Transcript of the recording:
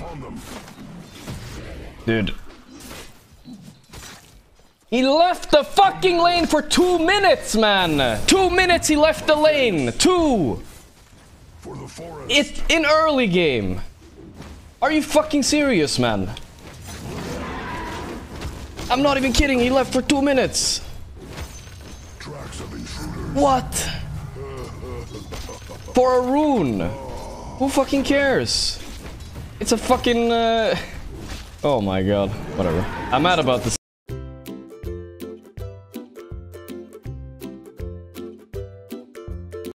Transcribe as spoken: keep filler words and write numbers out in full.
Dude. He left the fucking lane for two minutes, man. Two minutes he left the lane. Two. It in early game. Are you fucking serious, man? I'm not even kidding. He left for two minutes. What? For a rune? Who fucking cares? It's a fucking... Uh... Oh my god. Whatever. I'm mad about this.